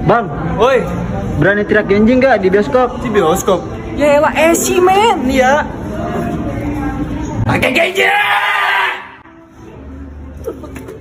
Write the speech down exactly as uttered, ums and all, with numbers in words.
Bang, Woi, berani teriak genjing nggak di bioskop? di bioskop. Ya elah, esi men, ya. Pakai genjing.